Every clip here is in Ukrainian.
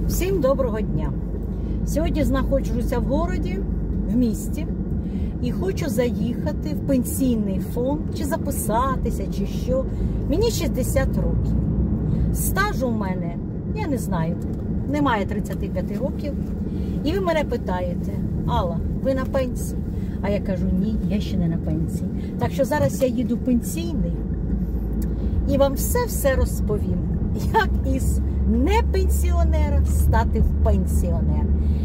Всім доброго дня! Сьогодні знаходжуся в городі, в місті, і хочу заїхати в пенсійний фонд, чи записатися, чи що. Мені 60 років. Стажу в мене, я не знаю, немає 35 років. І ви мене питаєте: Алла, ви на пенсії? А я кажу: ні, я ще не на пенсії. Так що зараз я їду в пенсійний і вам все розповім, як із не пенсіонера стати в пенсіонер.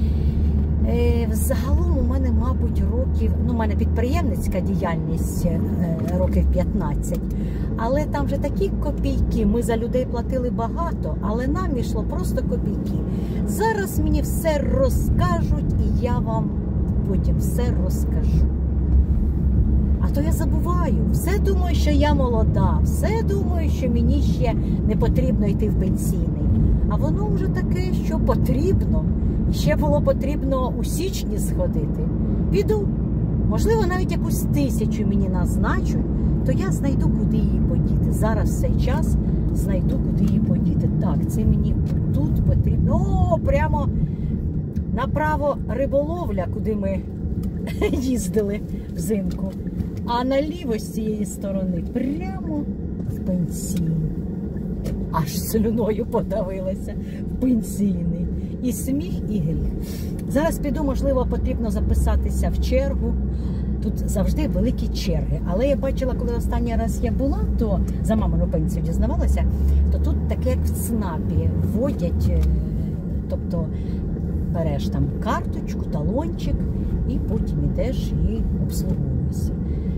Взагалом у мене, мабуть, у мене підприємницька діяльність років 15, але там вже такі копійки, ми за людей платили багато, але нам йшло просто копійки. Зараз мені все розкажуть і я вам потім все розкажу. А то я забуваю, все думаю, що я молода, все думаю, що мені ще не потрібно йти в пенсійний. А воно вже таке, що потрібно. Ще було потрібно у січні сходити. Піду. Можливо, навіть якусь 1000 мені назначуть, то я знайду, куди її подіти. Зараз в цей час знайду, куди її подіти. Так, це мені тут потрібно. О, прямо направо риболовля, куди ми їздили взимку. А наліво з цієї сторони прямо в пенсійний. Аж слюною подавилася в пенсійний. І сміх, і гріх. Зараз піду, можливо, потрібно записатися в чергу. Тут завжди великі черги. Але я бачила, коли останній раз я була, то за мамину пенсію дізнавалася, то тут таке, як в ЦНАПі, вводять, тобто береш там карточку, талончик, і потім йдеш і обслуговуєшся.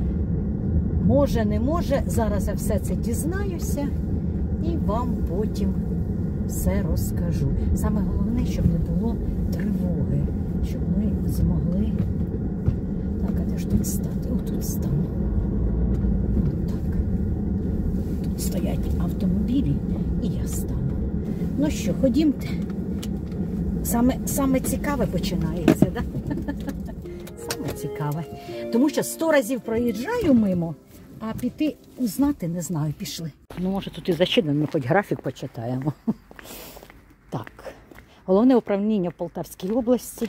Може, не може, зараз я все це дізнаюся і вам потім все розкажу. Саме головне, щоб не було тривоги, щоб ми змогли... Так, а де ж тут стати? О, тут стану. Так. Тут стоять автомобілі, і я стану. Ну що, ходімте. Саме цікаве починається, так? Саме цікаве. Тому що 100 разів проїжджаю мимо, а піти узнати не знаю, пішли. Ну, може, тут і зачинено, ми хоч графік почитаємо. Так, Головне управління в Полтавській області,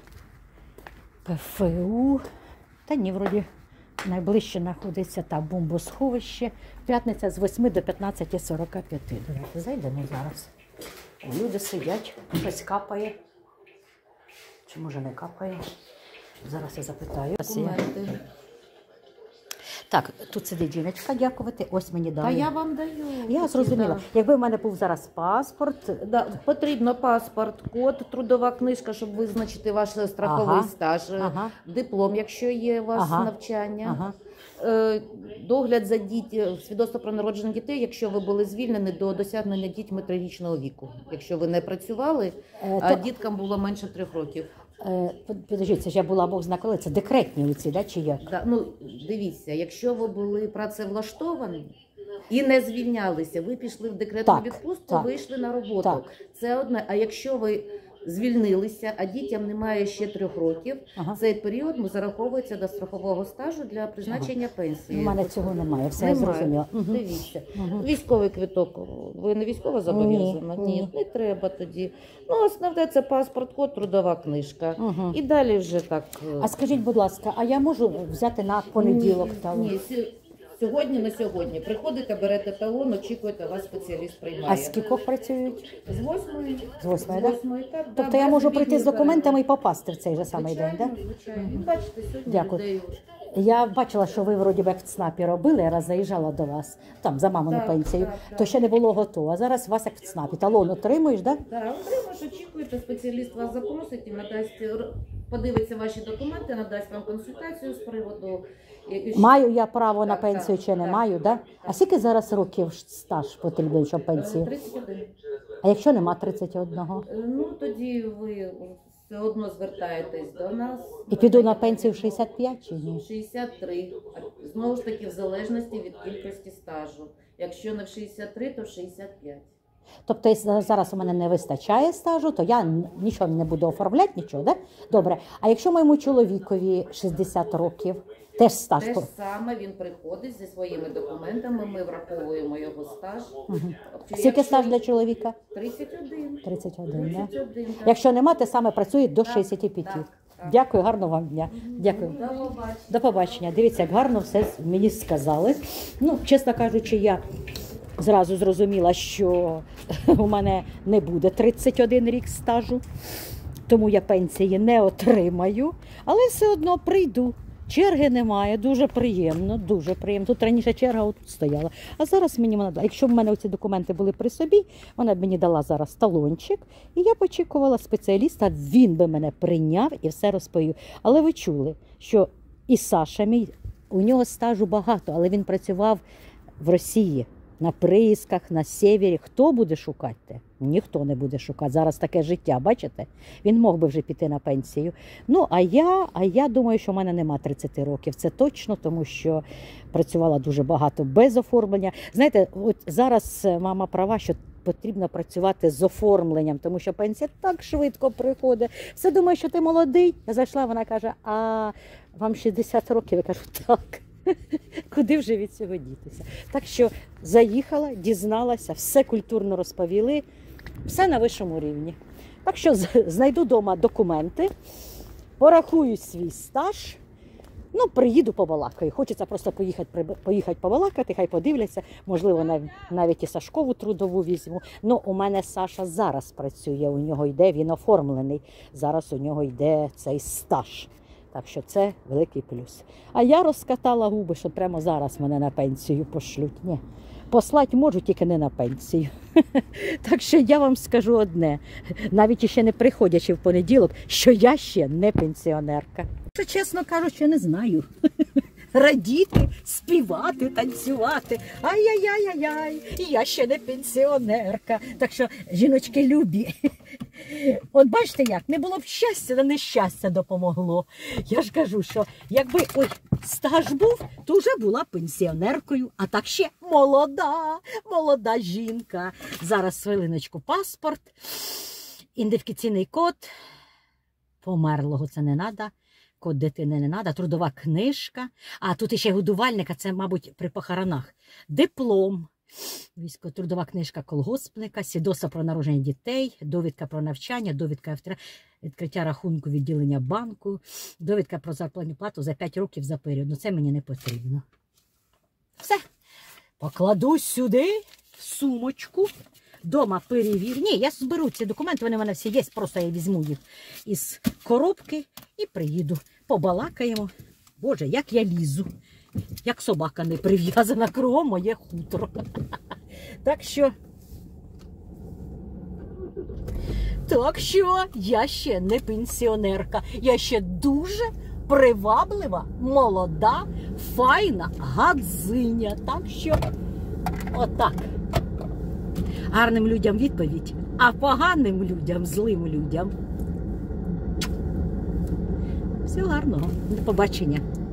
ПФУ, та ні, вроді найближче знаходиться та бомбосховище, п'ятниця з 8 до 15:45. Давайте зайдемо зараз. Люди сидять, щось капає, чи може не капає, зараз я запитаю. Так, тут сидить жіночка, дякувати, ось мені дали. Та я вам даю. Я зрозуміла. Якби в мене був зараз паспорт. Да, потрібно паспорт, код, трудова книжка, щоб визначити ваш страховий стаж, диплом, якщо є у вас навчання, догляд за дітьми, свідоцтво про народження дітей, якщо ви були звільнені до досягнення дітьми 3-річного віку. Якщо ви не працювали, а діткам було менше 3 років. Підождіть, це ж я була Бог зна коли, це декретні оці, да, чи як? Да, ну, дивіться, якщо ви були працевлаштовані і не звільнялися, ви пішли в декретну відпустку, вийшли на роботу. Так. Це одне. А якщо ви звільнилися, а дітям немає ще 3 років, цей період зараховується до страхового стажу для призначення пенсії. У мене цього немає, все я зрозуміла. Дивіться. Військовий квиток, ви не військово зобов'язана? Ні, не треба тоді. Ну, основне це паспорт, код, трудова книжка. І далі вже так. А скажіть, будь ласка, а я можу взяти на понеділок талон? Ні, сьогодні на сьогодні. Приходите, берете талон, очікуєте, вас спеціаліст приймає. А з скількох працюють? З 8-ї. З 8-ї, так? Так? Тобто я можу прийти з документами і попасти в цей же самий день, так? Звичайно. Бачите, сьогодні Дякую. людей... Я бачила, що ви вроді як в ЦНАПі робили, я раз заїжджала до вас, там за мамину пенсію, то ще не було готово. А зараз вас як в ЦНАПі. Талон отримуєш, так? Так, отримуєш, очікуєте, спеціаліст вас запросить і надасть, подивиться ваші документи, надасть вам консультацію з приводу... Маю я право на пенсію чи не маю, так? А скільки зараз років стаж потрібен, щоб пенсію? 31. А якщо нема 31? Ну, тоді ви все одно звертаєтесь до нас. І піду на пенсію в 65 чи ні? 63. Знову ж таки, в залежності від кількості стажу. Якщо не в 63, то в 65. Тобто, якщо зараз у мене не вистачає стажу, то я нічого не буду оформляти, нічого, да? Добре. А якщо моєму чоловікові 60 років, теж стаж? Те ж саме, він приходить зі своїми документами, ми враховуємо його стаж. Скільки стаж для чоловіка? 31. 31, да? 31, так. Якщо нема, те саме працює до 65. Так. Дякую, гарного вам дня. Дякую. До побачення. Дивіться, як гарно все мені сказали. Ну, чесно кажучи, я зразу зрозуміла, що у мене не буде 31 рік стажу, тому я пенсії не отримаю, але все одно прийду. Черги немає, дуже приємно, дуже приємно. Тут раніше черга отут стояла, а зараз мені вона дала. Якщо в мене ці документи були при собі, вона б мені дала зараз талончик, і я б очікувала спеціаліста, він би мене прийняв і все розповів. Але ви чули, що і Саша мій, у нього стажу багато, але він працював в Росії, на приисках, на севері. Хто буде шукати? Ніхто не буде шукати. Зараз таке життя, бачите? Він мог би вже піти на пенсію. Ну, а я думаю, що в мене нема 30 років. Це точно, тому що працювала дуже багато без оформлення. Знаєте, от зараз мама права, що потрібно працювати з оформленням, тому що пенсія так швидко приходить. Все думає, що ти молодий. Я зайшла, вона каже, а вам 60 років? Я кажу, так. Куди вже від цього дітися? Так що заїхала, дізналася, все культурно розповіли, все на вищому рівні. Так що знайду вдома документи, порахую свій стаж, ну, приїду побалакаю. Хочеться просто поїхати побалакати, хай подивляться, можливо, навіть і Сашкову трудову візьму. Ну, у мене Саша зараз працює, у нього йде, він оформлений, зараз у нього йде цей стаж. Так що це великий плюс. А я розкатала губи, що прямо зараз мене на пенсію пошлють. Ні, послати можу, тільки не на пенсію. Так що я вам скажу одне, навіть іще не приходячи в понеділок, що я ще не пенсіонерка. Що, чесно кажучи, не знаю. Радіти, співати, танцювати. Ай-яй-яй-яй, я ще не пенсіонерка. Так що, жіночки любі. От бачите як, не було б щастя, на нещастя допомогло. Я ж кажу, що якби стаж був, то вже була пенсіонеркою, а так ще молода жінка. Зараз, хвилиночку, паспорт, ідентифікаційний код, померлого це не треба. Код дитини не треба, трудова книжка, а тут іще годувальника, це, мабуть, при похоронах. Диплом, трудова книжка колгоспника, свідоцтво про народження дітей, довідка про навчання, довідка відкриття рахунку відділення банку, довідка про зарплатну плату за 5 років за період. Ну, це мені не потрібно. Все. Покладу сюди в сумочку. Дома перевірю. Ні, я зберу ці документи, вони в мене всі є, просто я візьму їх із коробки і приїду. Побалакаємо. Боже, як я лізу. Як собака не прив'язана, кругом моє хутро. Так що я ще не пенсіонерка. Я ще дуже приваблива, молода, файна гадзиня. Так що отак. Гарним людям відповідь, а поганим людям, злим людям. Всього гарного. До побачення.